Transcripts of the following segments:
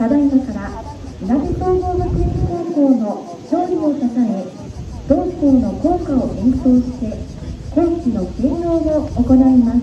ただいまからいなべ総合学園高校の勝利をたたえ、同校の校歌を演奏して校旗の掲揚を行います。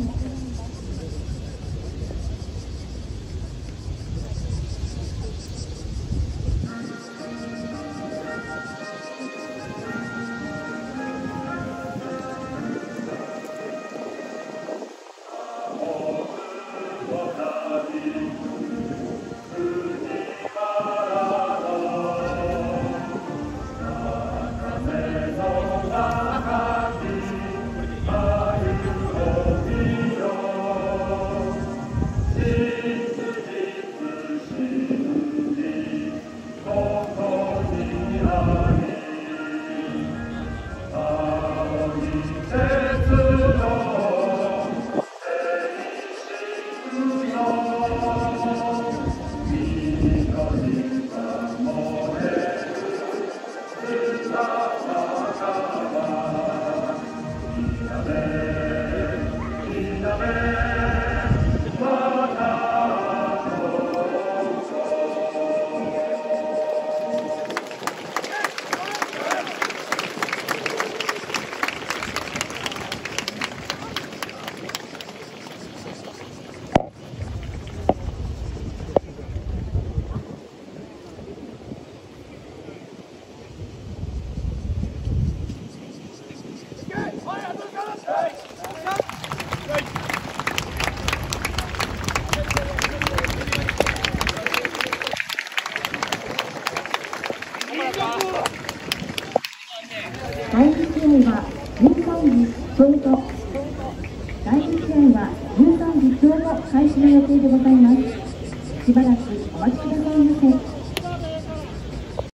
第2試合は13時ちょうど、第2試合は13時ちょうど開始の予定でございます。しばらくお待ちください。